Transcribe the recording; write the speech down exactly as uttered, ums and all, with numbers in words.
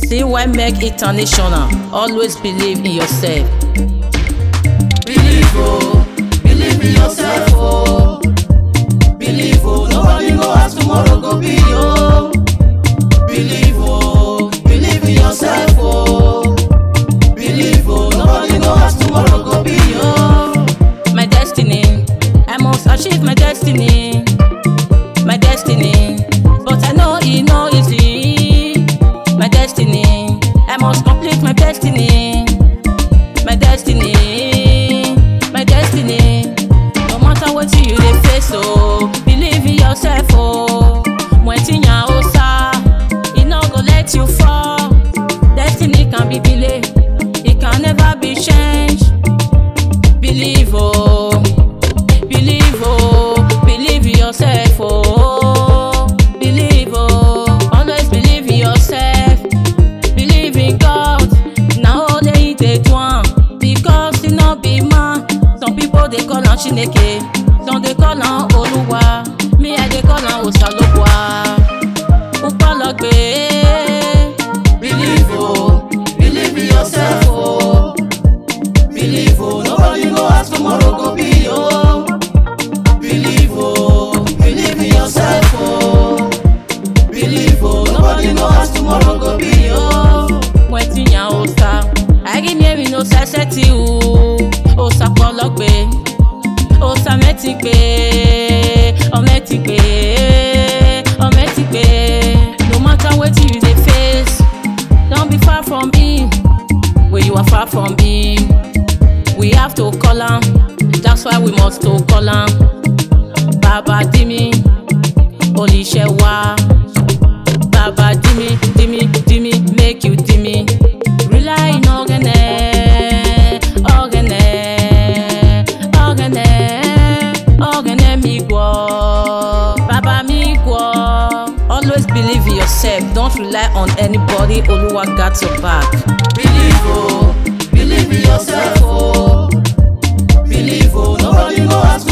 Cy Meg International. Always believe in yourself. Believe, oh, believe in yourself, oh. Believe, oh, nobody know how tomorrow go be, oh. Believe, oh, believe in yourself, oh. Believe, oh, nobody know how tomorrow go be, oh. My destiny, I must achieve my destiny. My destiny, but I know it no easy. My destiny, I must complete my destiny. My destiny, my destiny. No matter what you dey face, oh, believe in yourself, oh. Mwetinya osa, it no go let you fall. Destiny can be delayed, it can never be changed. Believe, oh, believe, oh, believe in yourself, oh. Believe, oh, always believe in yourself. Believe in God, now only they do one. Because it not be man. Some people they call on Chineke, some they call on Oluwa. Me I they call on Osalokwa. Upalogbe. Believe, oh, believe in yourself, oh. Believe, oh, nobody know how tomorrow go be, oh. Believe, oh, believe in yourself, oh. Believe, oh, nobody know how tomorrow go be, oh. Mwetinya osa, I give me no saseti o. Osa pologbe, osa metikbe, ometikbe, ometikbe. No matter what you dey face, don't be far from him. When you are far from him, we have to call him. That's why we must to call him. Baba Dimi, Olishewa. Baba Dimi, Dimi, Dimi, make you Dimi. Rely in Ogene, Ogene, Ogene, Ogene migwo, Baba migwo. Always believe in yourself. Don't rely on anybody. Oluwa got your back. Believe, oh, believe in yourself, oh. Believe, oh, nobody know how